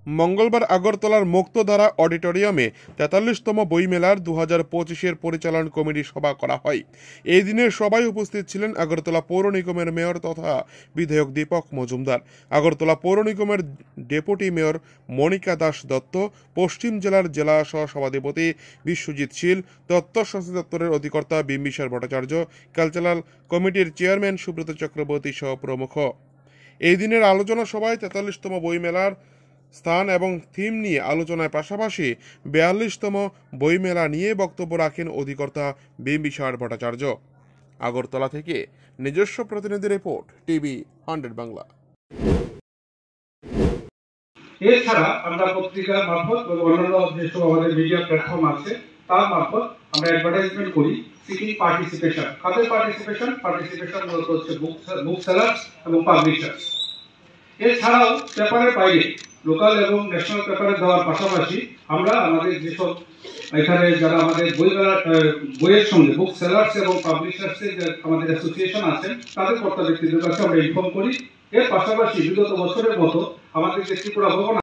মঙ্গলবার আগরতলার মুক্তধারা অডিটোরিয়ামে ৪৩তম বইমেলার ২০২৫-এর পরিচালন কমিটির সভা করা হয়। এই দিনের সভায় উপস্থিত ছিলেন আগরতলা পৌর নিগমের মেয়র তথা বিধায়ক দীপক মজুমদার, আগরতলা পৌর নিগমের ডেপুটি মেয়র মনিকা দাস দত্ত, পশ্চিম জেলার জেলা সহ-সভাধিপতি বিশ্বজিৎ শীল, তথ্য সংস্কৃতি দপ্তরের অধিকর্তা বিম্বিসার ভট্টাচার্য, কালচারাল কমিটির চেয়ারম্যান সুব্রত চক্রবর্তী সহ প্রমুখ। এই দিনের আলোচনা সভায় ৪৩তম বইমেলার স্থান এবং থিম নিয়ে আলোচনার পাশাপাশি ৪২তম বইমেলা নিয়ে বক্তব্য রাখেন অধিকর্তা বিম্বিসার ভট্টাচার্য। আগরতলা থেকে নিজস্ব প্রতিনিধি রিপোর্ট, টিভি 100 বাংলা। এছাড়া আমরা পত্রিকার মারফত এবং অন্যান্য যেসব আমাদের মিডিয়া প্ল্যাটফর্ম আছে তার মারফত আমরা অ্যাডভার্টাইজমেন্ট করি সিকিং পার্টিসিপেশন। কাদের পার্টিসিপেশন মূলত হচ্ছে বুক সেলার্স এবং পাবলিশার্স। এছাড়াও পেপারের বাইরে লোকাল এবং ন্যাশনাল পেপারে দেওয়ার পাশাপাশি আমরা আমাদের যেসব এখানে যারা আমাদের বইয়ের সঙ্গে বুক সেলার্স এবং পাবলিশার্সের যে আমাদের অ্যাসোসিয়েশন আছেন তাদের কর্তা ব্যক্তিদের কাছে আমরা ইনফর্ম করি। এর পাশাপাশি বিগত বছরের মতো আমাদের যে ত্রিপুরা ভবন